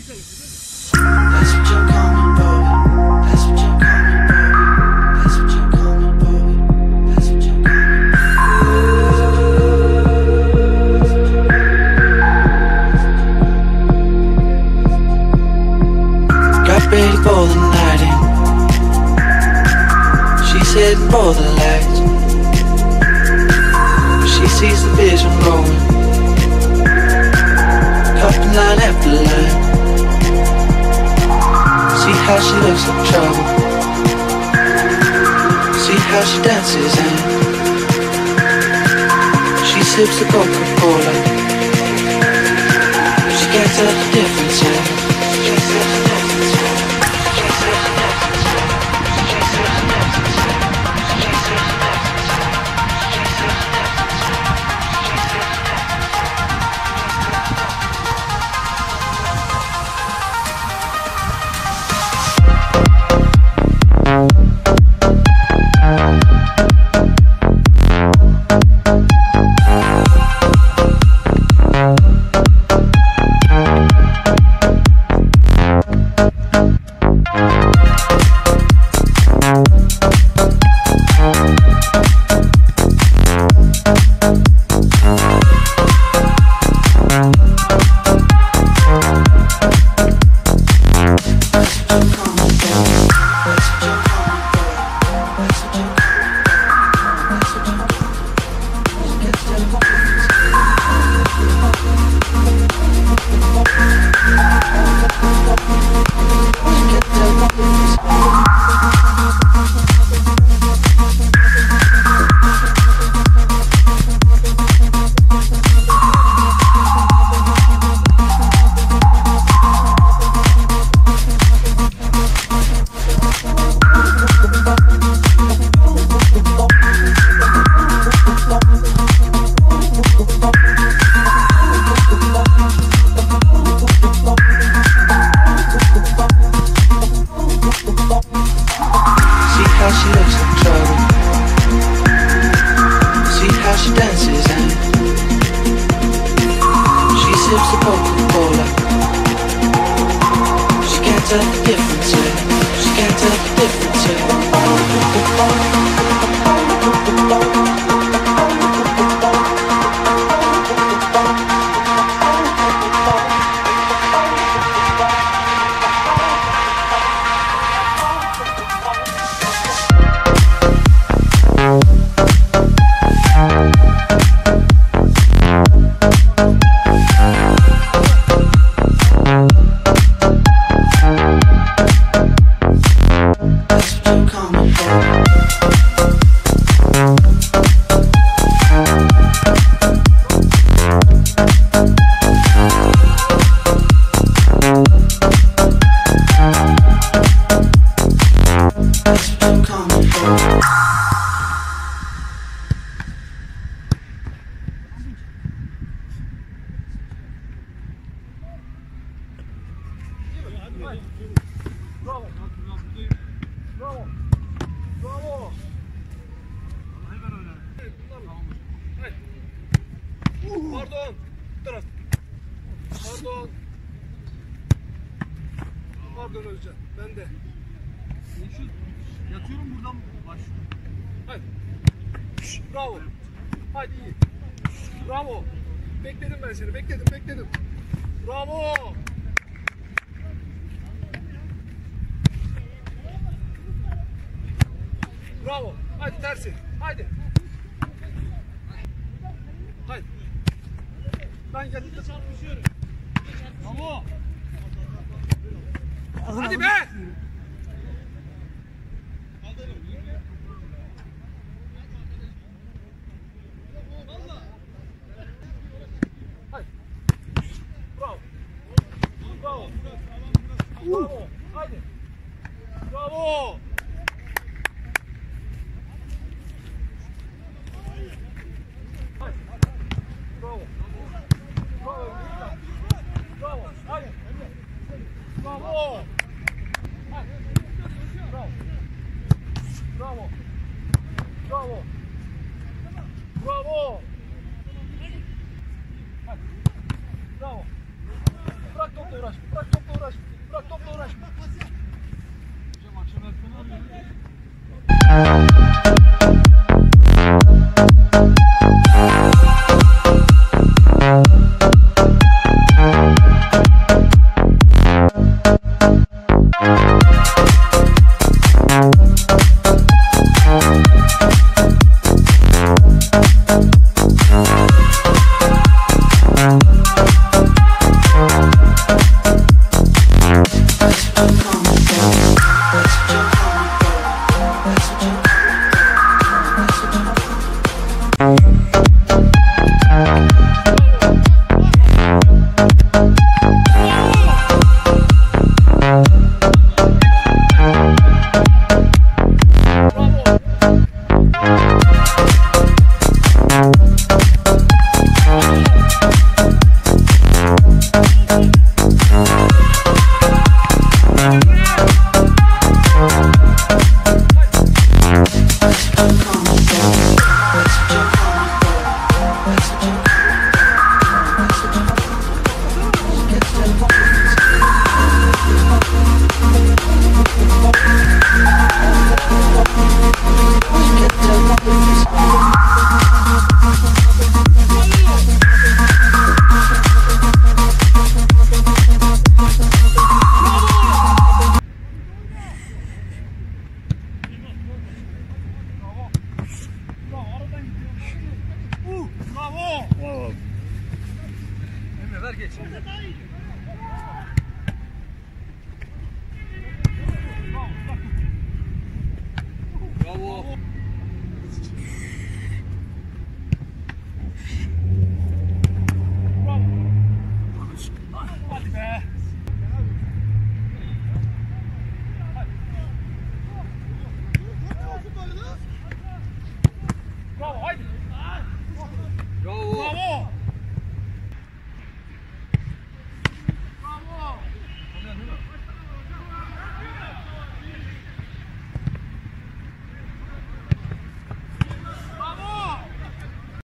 Ready for the night in. She's heading for the lights. She sees the vision rolling, cupping line after line. See how she looks like trouble. See how she dances and she sips the Coca-Cola. She can't tell the difference yet. Pardon. Taraf. Pardon. Pardon Özcan. Ben de. Yatıyorum buradan başlıyorum. Hadi. Bravo. Hadi iyi. Bravo. Bekledim ben seni. Bekledim. Bravo. Bravo. Hadi tersi. Hadi. Hadi. Ben yanında çarpışıyorum. Bravo. Hadi be. Hadi. Bravo. Bravo. Bravo. Hadi. Bravo. Bravo. Bravo. Bravo. Hadi. Bravo. Hadi. Bravo. Bravo. Bravo. Bravo. Hadi. Bravo. Bırak topu. uğraşma. Bırak topla uğraşma. Bırak topla uğraşma. Hocam akşam erken arıyor.